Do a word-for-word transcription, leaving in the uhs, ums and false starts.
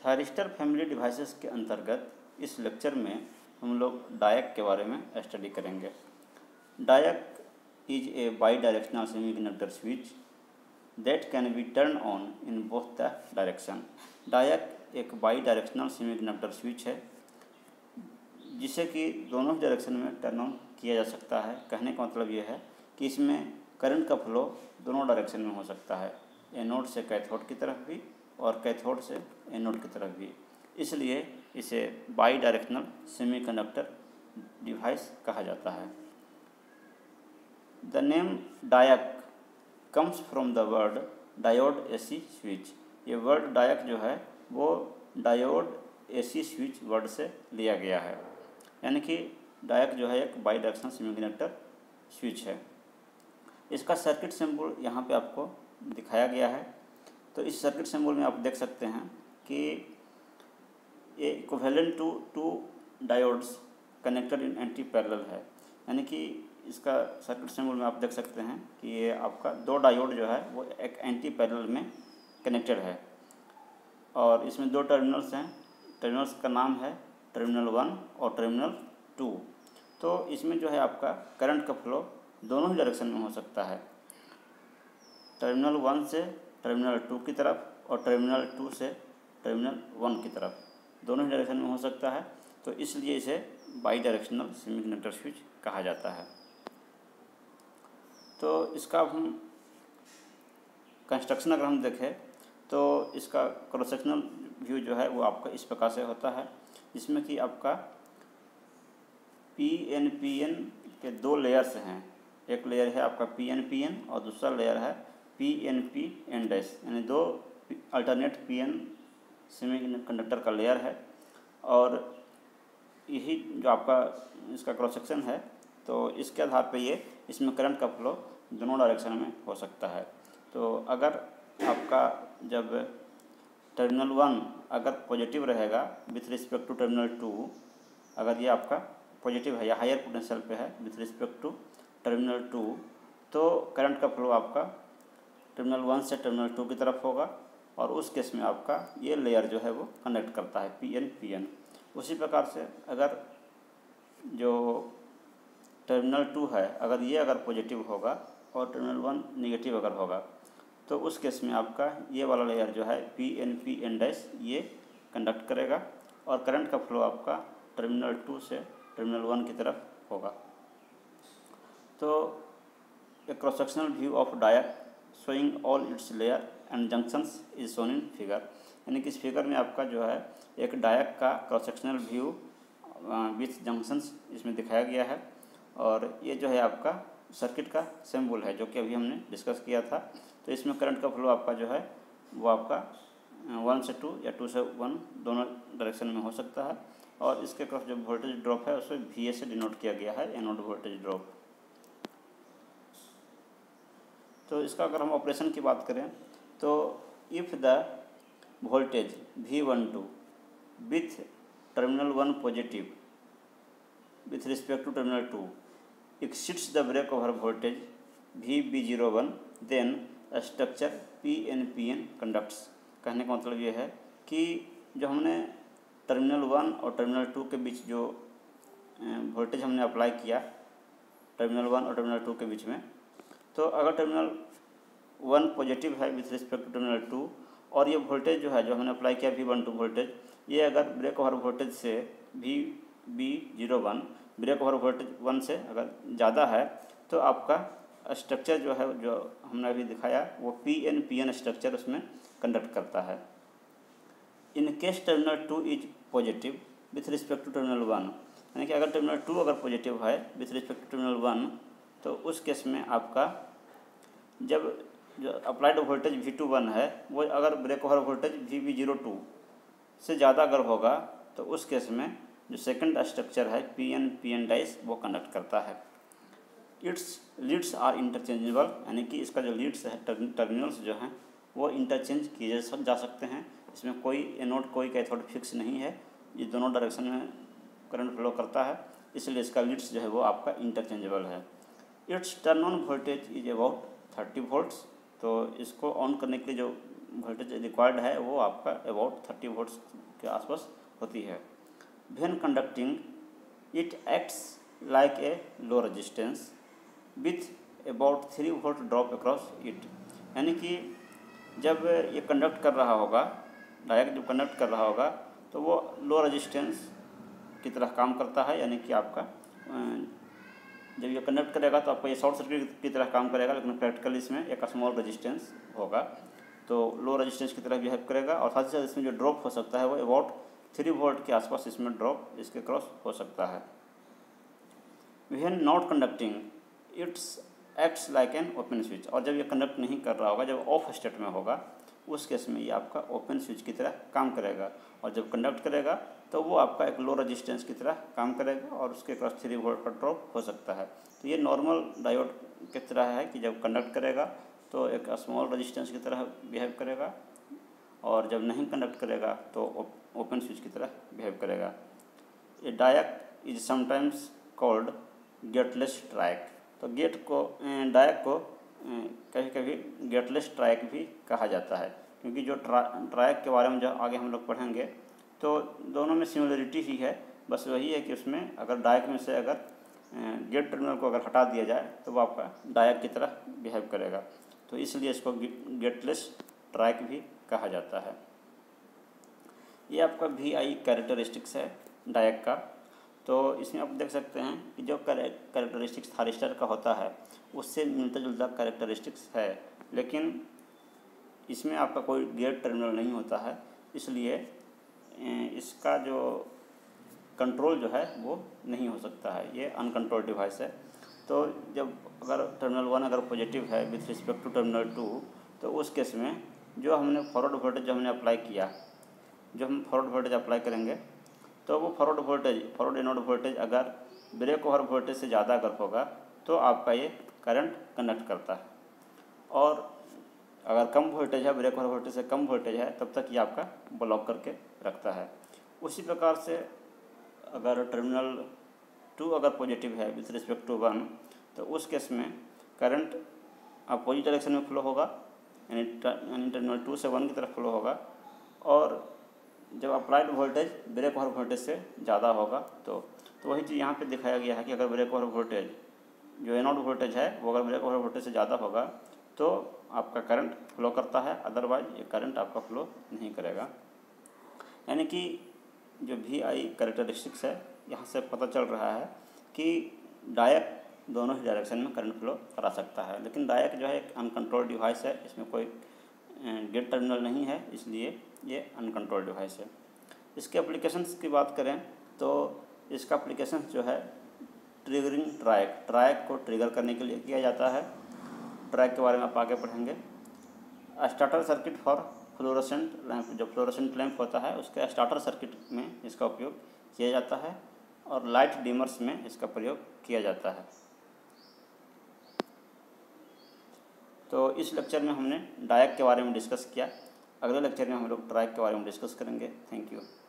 Thyristor family devices के अंतर्गत इस लेक्चर में हम लोग डायक के बारे में स्टडी करेंगे। Diac is a bidirectional semiconductor switch that can be turn on in both the direction. Diac एक बाई डायरेक्शनल सेमीकंडक्टर स्विच है जिसे कि दोनों डायरेक्शन में टर्न ऑन किया जा सकता है। कहने का मतलब ये है कि इसमें करंट का फ्लो दोनों डायरेक्शन में हो सकता है, एनोड से कैथोड की तरफ भी और कैथोड से एनोड की तरफ भी। इसलिए इसे बाई डायरेक्शनल सेमीकंडक्टर डिवाइस कहा जाता है। The name diac comes from the word diode AC switch. ये वर्ड डायक जो है वो डायोड एसी स्विच वर्ड से लिया गया है, यानी कि डायक जो है एक बाई डायरेक्शनल सेमीकंडक्टर स्विच है। इसका सर्किट सिंबल यहाँ पे आपको दिखाया गया है। तो इस सर्किट सिंबल में आप देख सकते हैं कि ये equivalent to two diodes connected in anti parallel है, यानी कि इसका सर्किट सिंबल में आप देख सकते हैं कि ये आपका दो डायोड जो है वो एक एंटी पैरेलल में कनेक्टेड है और इसमें दो टर्मिनल्स हैं। टर्मिनल्स का नाम है टर्मिनल वन और टर्मिनल टू। तो इसमें जो है आपका करंट का फ्लो दोनों ही डायरेक्शन में हो सकता है, टर्मिनल वन से टर्मिनल टू की तरफ और टर्मिनल टू से टर्मिनल वन की तरफ, दोनों ही डायरेक्शन में हो सकता है। तो इसलिए इसे बाई डायरेक्शनल सेमीकंडक्टर स्विच कहा जाता है। तो इसका अब हम कंस्ट्रक्शन अगर हम देखें तो इसका क्रॉस सेक्शनल व्यू जो है वो आपका इस प्रकार से होता है, जिसमें कि आपका पी एन पी एन के दो लेयर्स हैं। एक लेयर है आपका पी एन पी एन और दूसरा लेयर है P N P N dash, यानी दो अल्टरनेट पी एन सेमीकंडक्टर का लेयर है। और यही जो आपका इसका क्रॉस सेक्शन है, तो इसके आधार पे ये इसमें करंट का फ्लो दोनों डायरेक्शन में हो सकता है। तो अगर आपका जब टर्मिनल वन अगर पॉजिटिव रहेगा with respect to terminal two, अगर ये आपका पॉजिटिव है या हायर पोटेंशियल पे है with respect to terminal two, तो करंट का फ्लो आपका टर्मिनल वन से टर्मिनल टू की तरफ होगा और उस केस में आपका ये लेयर जो है वो कनेक्ट करता है पी एन पी एन। उसी प्रकार से अगर जो टर्मिनल टू है अगर ये अगर पॉजिटिव होगा और टर्मिनल वन निगेटिव अगर होगा, तो उस केस में आपका ये वाला लेयर जो है P N P N dash ये कंडक्ट करेगा और करंट का फ्लो आपका टर्मिनल टू से टर्मिनल वन की तरफ होगा। तो a cross sectional view of diac showing all its layer and junctions is shown in figure, यानी कि इस फिगर में आपका जो है एक डायक का cross sectional view with junctions इसमें दिखाया गया है। और ये जो है आपका सर्किट का सिंबल है जो कि अभी हमने डिस्कस किया था। तो इसमें करंट का फ्लो आपका जो है वो आपका वन से टू या टू से वन दोनों डायरेक्शन में हो सकता है। और इसके क्रॉस जो वोल्टेज ड्रॉप है उसे वी ए से डिनोट किया गया है, एनोड वोल्टेज ड्रॉप। तो इसका अगर हम ऑपरेशन की बात करें तो if the voltage V one two with terminal one positive with respect to terminal two exceeds the break over voltage V B zero one, then a structure P N P N conducts। कहने का मतलब ये है कि जो हमने terminal one और terminal two के बीच जो वोल्टेज हमने अप्लाई किया टर्मिनल वन और टर्मिनल टू के बीच में, तो अगर टर्मिनल वन पॉजिटिव है with respect to terminal two और ये वोल्टेज जो है जो हमने अप्लाई किया वी वन टू वोल्टेज, ये अगर ब्रेक ओवर वोल्टेज से V B zero one break over voltage one से अगर ज़्यादा है, तो आपका स्ट्रक्चर जो है जो हमने अभी दिखाया वो P N P N structure उसमें कंडक्ट करता है। In case terminal two is positive with respect to terminal one, यानी कि अगर टर्मिनल टू अगर पॉजिटिव है with respect to terminal one, तो उस केस में आपका जब जो applied voltage V two one है वो अगर break over voltage V B zero two से ज़्यादा अगर होगा, तो उस केस में जो सेकंड स्ट्रक्चर है P N P N dash वो कंडक्ट करता है। इट्स लीड्स आर इंटरचेंजेबल, यानी कि इसका जो लीड्स है टर्मिनल्स जो हैं वो इंटरचेंज किए जा सकते हैं। इसमें कोई एनोड कोई कैथोड फिक्स नहीं है, ये दोनों डायरेक्शन में करंट फ्लो करता है, इसलिए इसका लीड्स जो है वो आपका इंटरचेंजेबल है। Its turn on voltage is about thirty volts, तो इसको ऑन करने के लिए जो वोल्टेज रिक्वायर्ड है वो आपका अबाउट थर्टी वोल्ट्स के आसपास होती है। When conducting it acts like a low resistance with about three volt drop across it, यानी कि जब ये कंडक्ट कर रहा होगा, डायोड जब कंडक्ट कर रहा होगा तो वो लो रेजिस्टेंस की तरह काम करता है, यानी कि आपका जब ये कंडक्ट करेगा तो आपको ये शॉर्ट सर्किट की तरह काम करेगा, लेकिन प्रैक्टिकली इसमें एक स्मॉल रेजिस्टेंस होगा तो लो रेजिस्टेंस की तरह बिहेव करेगा। और साथ ही साथ इसमें जो ड्रॉप हो सकता है वो अबाउट थ्री वोल्ट के आसपास इसमें ड्रॉप इसके क्रॉस हो सकता है। When not conducting its acts like an open switch, और जब ये कंडक्ट नहीं कर रहा होगा, जब ऑफ स्टेट में होगा, उस केस में ये आपका ओपन स्विच की तरह काम करेगा। और जब कंडक्ट करेगा तो वो आपका एक लो रेजिस्टेंस की तरह काम करेगा और उसके क्रॉस थ्री वोल्ट का ड्रॉप हो सकता है। तो ये नॉर्मल डायोड की तरह है कि जब कंडक्ट करेगा तो एक स्मॉल रेजिस्टेंस की तरह बिहेव करेगा, और जब नहीं कंडक्ट करेगा तो ओपन स्विच की तरह बिहेव करेगा। A diac is sometimes called gateless triac, तो गेट को डायक को कभी कभी गेटलेस ट्रायक भी कहा जाता है, क्योंकि जो ट्रा ट्रायक के बारे में जो आगे हम लोग पढ़ेंगे तो दोनों में सिमिलरिटी ही है, बस वही है कि उसमें अगर डायक में से अगर गेट टर्मिनल को अगर हटा दिया जाए तो वो आपका डायक की तरह बिहेव करेगा, तो इसलिए इसको गेटलेस ट्रायक भी कहा जाता है। ये आपका वी आई कैरेक्टरिस्टिक्स है डायक का। तो इसमें आप देख सकते हैं कि जो कैरेक्टरिस्टिक्स थारिस्टर का होता है उससे मिलता जुलता कैरेक्टरिस्टिक्स है, लेकिन इसमें आपका कोई गेट टर्मिनल नहीं होता है, इसलिए इसका जो कंट्रोल जो है वो नहीं हो सकता है, ये अनकंट्रोल डिवाइस है। तो जब अगर टर्मिनल वन अगर पॉजिटिव है with respect to terminal two, तो उस केस में जो हमने फॉरवर्ड वोल्टेज जो हमने अप्लाई किया, जो हम फॉरवर्ड वोल्टेज अप्लाई करेंगे तो वो forward voltage forward anode voltage अगर ब्रेक ओवर वोल्टेज से ज़्यादा अगर होगा तो आपका ये करंट कंडक्ट करता है, और अगर कम वोल्टेज है, ब्रेक ओवर वोल्टेज से कम वोल्टेज है, तब तक ये आपका ब्लॉक करके रखता है। उसी प्रकार से अगर टर्मिनल टू अगर पॉजिटिव है विथ रिस्पेक्ट टू वन, तो उस केस में करंट अपोजिट डायरेक्शन में फ्लो होगा, यानी टर्मिनल टू से वन की तरफ फ्लो होगा, और जब applied voltage break over voltage से ज़्यादा होगा तो तो वही चीज़ यहाँ पे दिखाया गया है कि अगर ब्रेक ओवर वोल्टेज जो एनोड वोल्टेज है वो अगर ब्रेक ओवर वोल्टेज से ज़्यादा होगा तो आपका करंट फ्लो करता है, अदरवाइज ये करंट आपका फ्लो नहीं करेगा। यानी कि जो वी आई कैरेक्टरिस्टिक्स है यहाँ से पता चल रहा है कि डायक दोनों ही डायरेक्शन में करंट फ्लो करा सकता है, लेकिन डायक जो है एक अनकंट्रोल्ड डिवाइस है, इसमें कोई गेट टर्मिनल नहीं है, इसलिए ये अनकंट्रोल्ड डिवाइस है। इसके एप्लीकेशंस की बात करें तो इसका एप्लीकेशन जो है ट्रिगरिंग ट्रायक ट्रायक को ट्रिगर करने के लिए किया जाता है। ट्रायक के बारे में आप आगे पढ़ेंगे। Starter circuit for fluorescent lamp, जो फ्लोरोसेंट लैंप होता है उसके स्टार्टर सर्किट में इसका उपयोग किया जाता है, और लाइट डिमर्स में इसका प्रयोग किया जाता है। तो इस लेक्चर में हमने डायक के बारे में डिस्कस किया, अगले लेक्चर में हम लोग ट्रायक के बारे में डिस्कस करेंगे। Thank you.